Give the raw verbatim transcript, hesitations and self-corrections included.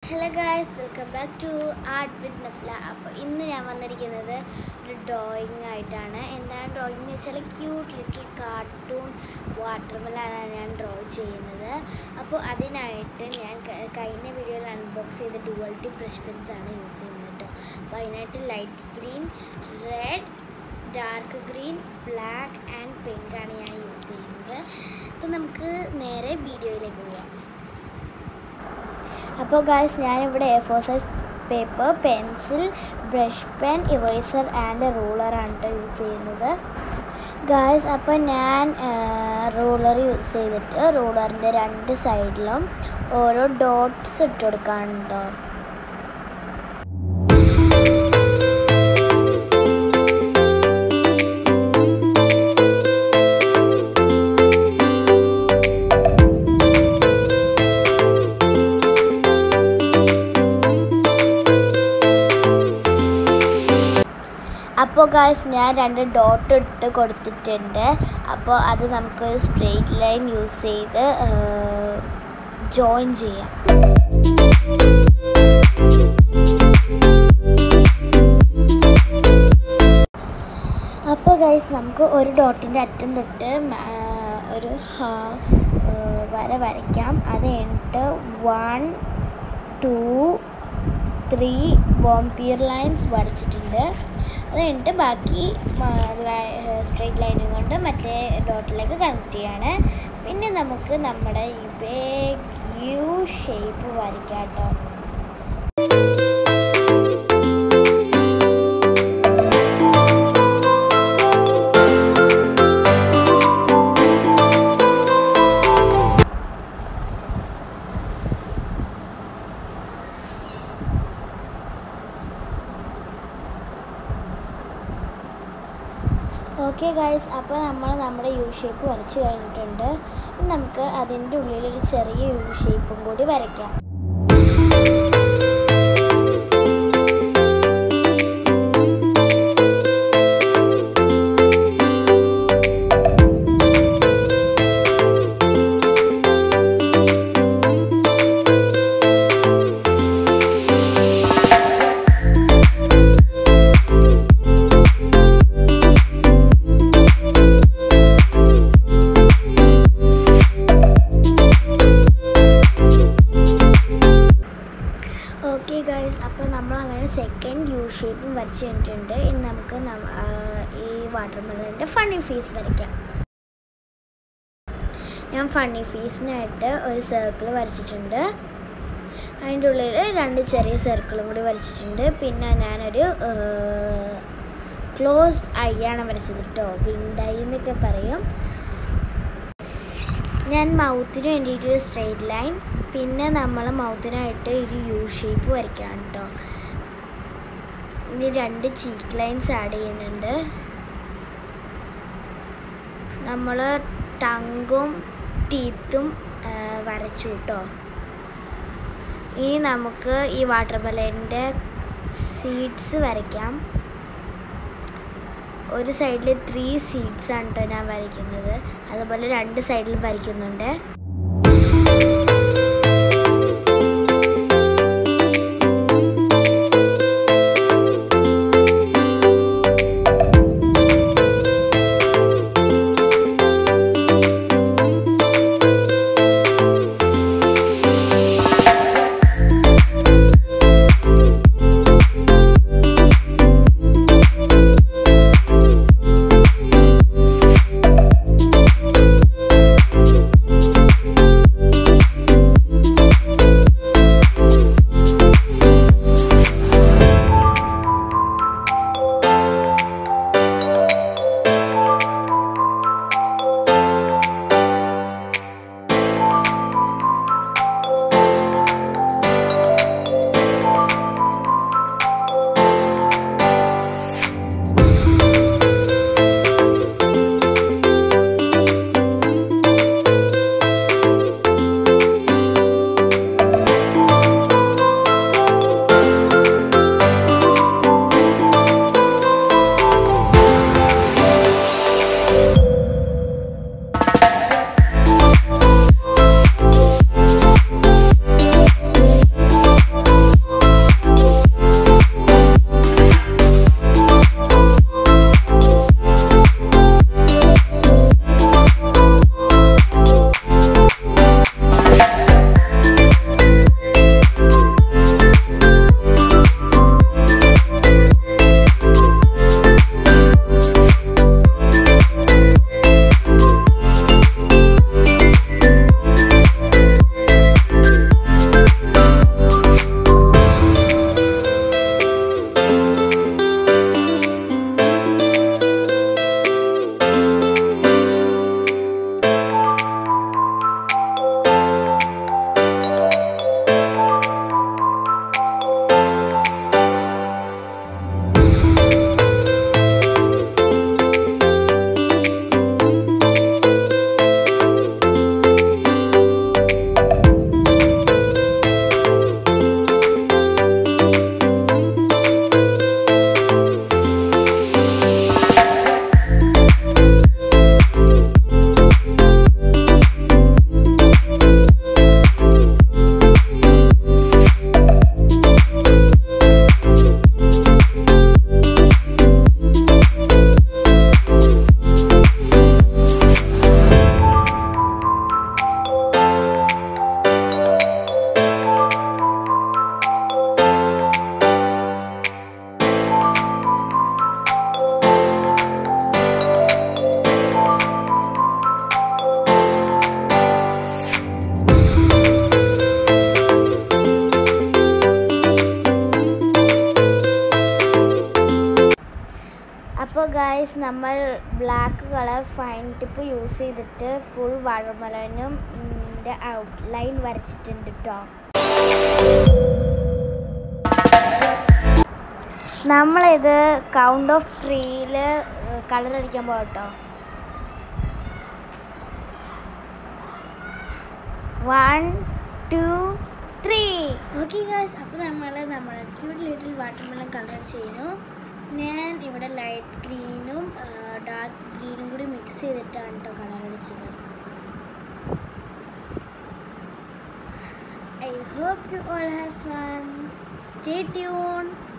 Hello guys, welcome back to Art with Nafla. അപ്പോൾ ഇന്ന് ഞാൻ വന്നിരിക്കുന്നത് ഒരു ഡ്രോയിങ് ആയിട്ടാണ്. എന്താണ് ഡ്രോയിങ് എന്ന് വെച്ചാൽ ക്യൂട്ട് ലിറ്റിൽ കാർട്ടൂൺ വാട്ടർമെലാണ് ഞാൻ ഡ്രോ ചെയ്യുന്നത്. അപ്പോൾ അതിനായിട്ട് ഞാൻ കഴിഞ്ഞ വീഡിയോയിൽ അൺബോക്സ് ചെയ്ത ഡുവൽറ്റി ബ്രഷ് പെൻസ് ആണ് യൂസ് ചെയ്യുന്നത് കേട്ടോ. അപ്പോൾ അതിനായിട്ട് light green, red, dark green, black and pink ആണ് ഞാൻ യൂസ് ചെയ്യുന്നത്. അപ്പോൾ നമുക്ക് നേരെ വീഡിയോയിലേക്ക് പോവാം. അപ്പോൾ ഗായ്സ് ഞാനിവിടെ A four size paper, pencil, brush pen, eraser and റൂളറാണ് കേട്ടോ യൂസ് ചെയ്യുന്നത്. ഗായ്സ് അപ്പോൾ ഞാൻ റൂളർ യൂസ് ചെയ്തിട്ട് റൂളറിൻ്റെ രണ്ട് സൈഡിലും ഓരോ ഡോട്ട്സ് ഇട്ട് കൊടുക്കാനുണ്ടോ. അപ്പോൾ ഗായ്സ് ഞാൻ രണ്ട് ഡോട്ട് ഇട്ട് കൊടുത്തിട്ടുണ്ട്. അപ്പോൾ അത് നമുക്ക് സ്ട്രെയിറ്റ് ലൈൻ യൂസ് ചെയ്ത് ജോയിൻ ചെയ്യാം. അപ്പോൾ ഗായ്സ് നമുക്ക് ഒരു ഡോട്ടിൻ്റെ അറ്റം തൊട്ട് ഒരു ഹാഫ് വര വരയ്ക്കാം. അത് കഴിഞ്ഞിട്ട് വൺ ടു ത്രീ ബോംപിയർ ലൈൻസ് വരച്ചിട്ടുണ്ട്. അത് കഴിഞ്ഞിട്ട് ബാക്കി സ്ട്രെയിറ്റ് ലൈനും കൊണ്ട് മറ്റേ ഡോട്ടിലേക്ക് കണക്ട് ചെയ്യാണ്. പിന്നെ നമുക്ക് നമ്മുടെ ഈ ബിഗ് യു ഷേപ്പ് വരയ്ക്കാം കേട്ടോ. ഓക്കെ ഗൈസ്, അപ്പോൾ നമ്മൾ നമ്മുടെ യു ഷേപ്പ് വരച്ച് കഴിഞ്ഞിട്ടുണ്ട്. നമുക്ക് അതിൻ്റെ ഉള്ളിലൊരു ചെറിയ യു ഷേപ്പും കൂടി വരയ്ക്കാം. ഓക്കെ ഗൈസ്, അപ്പോൾ നമ്മൾ അങ്ങനെ സെക്കൻഡ് യു ഷേപ്പും വരച്ച് കഴിഞ്ഞിട്ടുണ്ട്. ഇനി നമുക്ക് ഈ വാട്ടർമെലൻ്റെ ഫണ്ണി ഫേസ് വരയ്ക്കാം. ഞാൻ ഫണ്ണി ഫേസിനായിട്ട് ഒരു സർക്കിൾ വരച്ചിട്ടുണ്ട്. അതിൻ്റെ ഉള്ളിൽ രണ്ട് ചെറിയ സർക്കിളും കൂടി വരച്ചിട്ടുണ്ട്. പിന്നെ ഞാനൊരു ക്ലോസ്ഡ് ഐ ആണ് വരച്ചത് കേട്ടോ, വിങ്ഡ് ഐ എന്നൊക്കെ പറയും. ഞാൻ മൗത്തിന് വേണ്ടിയിട്ട് സ്ട്രെയിറ്റ് ലൈൻ, പിന്നെ നമ്മൾ മൗത്തിനായിട്ട് ഒരു യു ഷേപ്പ് വരയ്ക്കാം കേട്ടോ. ഇനി രണ്ട് ചീക്ക് ലൈൻസ് ആഡ് ചെയ്യുന്നുണ്ട്. നമ്മൾ ടങ്ങും ടീത്തും വരച്ചു കേട്ടോ. ഇനി നമുക്ക് ഈ വാട്ടർമെലൻ്റെ സീഡ്സ് വരയ്ക്കാം. ഒരു സൈഡിൽ ത്രീ സീഡ്സ് ആണ് കേട്ടോ ഞാൻ വരയ്ക്കുന്നത്. അതുപോലെ രണ്ട് സൈഡിലും വരയ്ക്കുന്നുണ്ട്. ഗൈസ്, നമ്മൾ black colour fine tip use ചെയ്തിട്ട് ഫുൾ വാട്ടർമെലനും ഔട്ട്ലൈൻ വരച്ചിട്ടുണ്ട് കേട്ടോ. നമ്മളിത് കൗണ്ട് ഓഫ് ത്രീയിൽ കളർ അടിക്കാൻ പോകട്ടോ. One two three. Okay guys, അപ്പോൾ നമ്മൾ നമ്മുടെ ക്യൂട്ട് ലിറ്റിൽ വാട്ടർമെലൺ കളർ ചെയ്യുന്നു. ഞാൻ ഇവിടെ ലൈറ്റ് ഗ്രീനും ഡാർക്ക് ഗ്രീനും കൂടി മിക്സ് ചെയ്തിട്ടാണ് കേട്ടോ കളർ അടിച്ചത്. I hope you all have fun. Stay tuned.